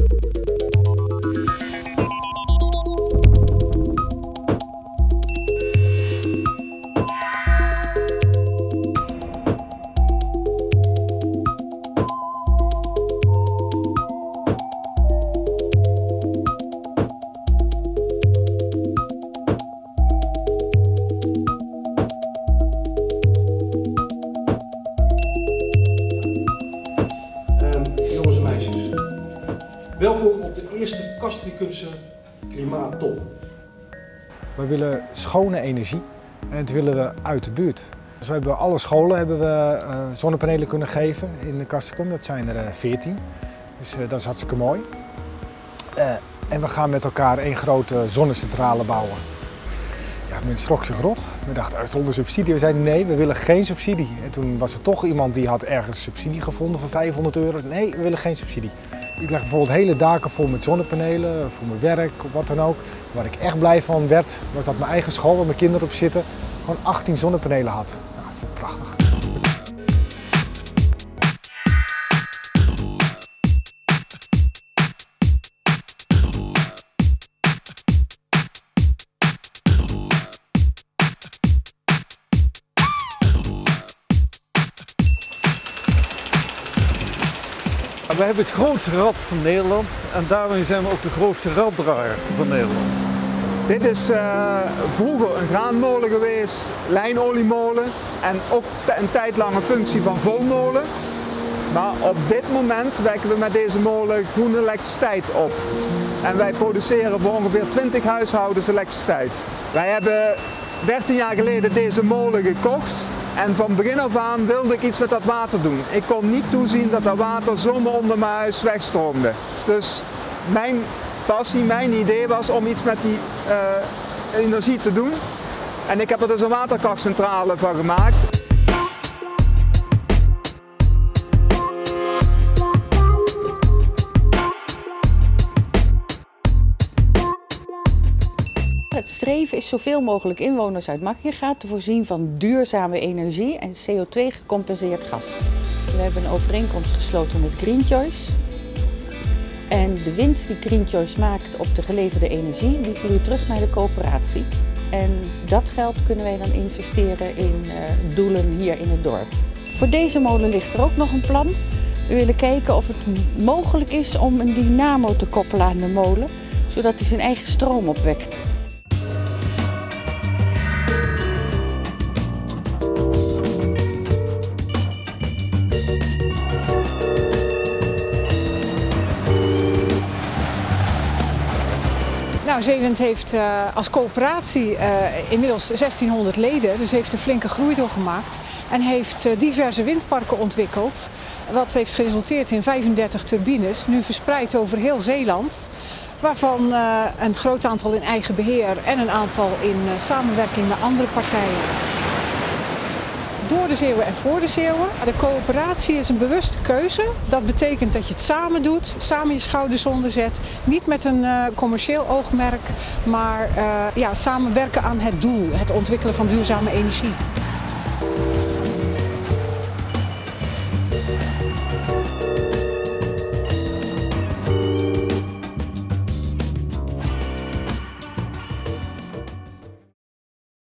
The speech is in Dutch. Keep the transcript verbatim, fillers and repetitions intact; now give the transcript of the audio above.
Welkom op de eerste Castricumse Klimaattop. We willen schone energie en dat willen we uit de buurt. Dus we hebben alle scholen hebben we uh, zonnepanelen kunnen geven in de Castricum. Dat zijn er veertien, dus uh, dat is hartstikke mooi. Uh, en we gaan met elkaar één grote zonnecentrale bouwen. Ja, mensen schrokken zich rot. We dachten, zonder subsidie. We zeiden nee, we willen geen subsidie. En toen was er toch iemand die had ergens subsidie gevonden voor vijfhonderd euro. Nee, we willen geen subsidie. Ik leg bijvoorbeeld hele daken vol met zonnepanelen, voor mijn werk, of wat dan ook. Waar ik echt blij van werd, was dat mijn eigen school, waar mijn kinderen op zitten, gewoon achttien zonnepanelen had. Nou, dat vond ik prachtig. We hebben het grootste rad van Nederland en daarmee zijn we ook de grootste raddraaier van Nederland. Dit is uh, vroeger een graanmolen geweest, lijnoliemolen en ook een tijd lang een functie van volmolen. Maar op dit moment wekken we met deze molen groene elektriciteit op. En wij produceren voor ongeveer twintig huishoudens elektriciteit. Wij hebben dertien jaar geleden deze molen gekocht. En van begin af aan wilde ik iets met dat water doen. Ik kon niet toezien dat dat water zomaar onder mijn huis wegstroomde. Dus mijn passie, mijn idee was om iets met die uh, energie te doen. En ik heb er dus een waterkrachtcentrale van gemaakt. Het streven is zoveel mogelijk inwoners uit Makkinga te voorzien van duurzame energie en C O twee gecompenseerd gas. We hebben een overeenkomst gesloten met Green Choice. En de winst die Green Choice maakt op de geleverde energie, die vloeit terug naar de coöperatie. En dat geld kunnen wij dan investeren in uh, doelen hier in het dorp. Voor deze molen ligt er ook nog een plan. We willen kijken of het mogelijk is om een dynamo te koppelen aan de molen, zodat hij zijn eigen stroom opwekt. Nou, Zeeland heeft uh, als coöperatie uh, inmiddels zestienhonderd leden, dus heeft een flinke groei doorgemaakt. En heeft uh, diverse windparken ontwikkeld, wat heeft geresulteerd in vijfendertig turbines, nu verspreid over heel Zeeland. Waarvan uh, een groot aantal in eigen beheer en een aantal in uh, samenwerking met andere partijen. Door de Zeeuwen en voor de Zeeuwen. De coöperatie is een bewuste keuze. Dat betekent dat je het samen doet, samen je schouders onderzet. Niet met een uh, commercieel oogmerk, maar uh, ja, samenwerken aan het doel, het ontwikkelen van duurzame energie.